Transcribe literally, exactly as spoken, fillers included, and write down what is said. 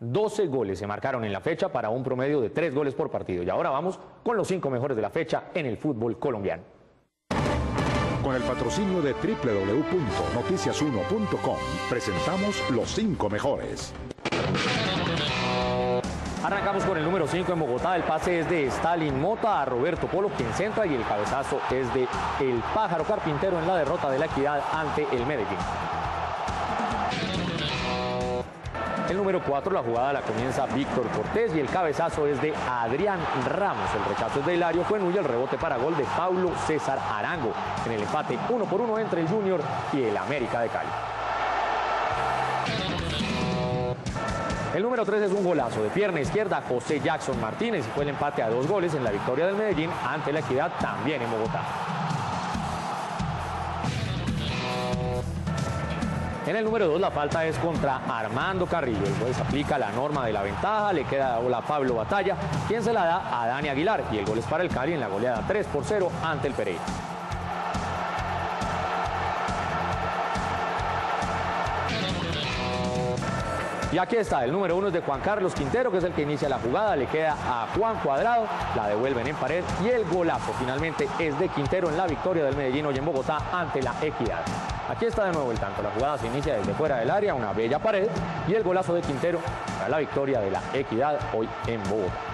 doce goles se marcaron en la fecha para un promedio de tres goles por partido. Y ahora vamos con los cinco mejores de la fecha en el fútbol colombiano. Con el patrocinio de doble u doble u doble u punto noticias uno punto com presentamos los cinco mejores. Arrancamos con el número cinco en Bogotá. El pase es de Stalin Mota a Roberto Polo, quien centra, y el cabezazo es de El Pájaro Carpintero en la derrota de la Equidad ante el Medellín. El número cuatro, la jugada la comienza Víctor Cortés y el cabezazo es de Adrián Ramos. El rechazo es de Hilario Fuenhulla, el rebote para gol de Pablo César Arango en el empate uno por uno entre el Junior y el América de Cali. El número tres es un golazo de pierna izquierda, José Jackson Martínez, y fue el empate a dos goles en la victoria del Medellín ante la Equidad, también en Bogotá. En el número dos la falta es contra Armando Carrillo. El juez aplica la norma de la ventaja, le queda la bola a Pablo Batalla, quien se la da a Dani Aguilar, y el gol es para el Cali en la goleada tres por cero ante el Pereira. Y aquí está, el número uno es de Juan Carlos Quintero, que es el que inicia la jugada, le queda a Juan Cuadrado, la devuelven en pared y el golazo finalmente es de Quintero en la victoria del Medellín hoy en Bogotá ante la Equidad. Aquí está de nuevo el tanto, la jugada se inicia desde fuera del área, una bella pared, y el golazo de Quintero para la victoria de la Equidad hoy en Bogotá.